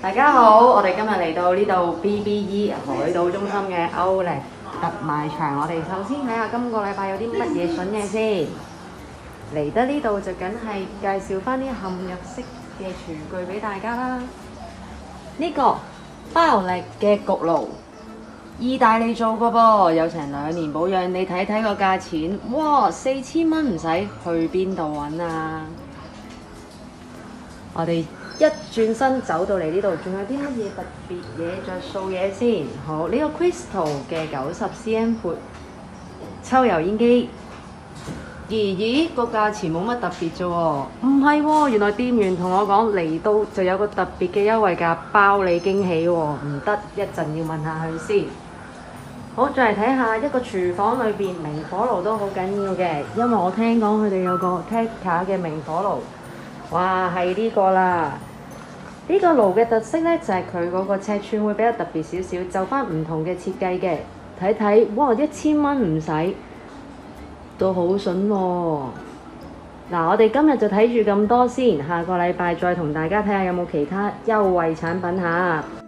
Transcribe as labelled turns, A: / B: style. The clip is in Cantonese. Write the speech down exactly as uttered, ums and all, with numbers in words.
A: 大家好，我哋今日嚟到呢度 B B E 海島中心嘅歐力特賣場。我哋首先睇下今個禮拜有啲乜嘢筍嘢先。嚟得呢度就梗係介紹翻啲嵌入式嘅廚具俾大家啦。呢、這個包力嘅焗爐，意大利做個噃，有成兩年保養。你睇睇個價錢，哇，四千蚊唔使去邊度揾啊！我哋一轉身走到嚟呢度，仲有啲乜嘢特別嘢着數嘢先？好，呢、這個 Crystal 嘅九十 cm 闊抽油煙機，咦咦個價錢冇乜特別啫喎，唔係喎，原來店員同我講嚟到就有個特別嘅優惠價，包你驚喜喎，唔得，一陣要問下佢先。好，再嚟睇下一個廚房裏邊明火爐都好緊要嘅，因為我聽講佢哋有個 Tecca 嘅明火爐。哇，係呢個啦！呢、這個爐嘅特色呢，就係佢嗰個尺寸會比較特別少少，就翻唔同嘅設計嘅。睇睇，哇，一千蚊唔使，都好筍喎！嗱，我哋今日就睇住咁多先，下個禮拜再同大家睇下有冇其他優惠產品嚇。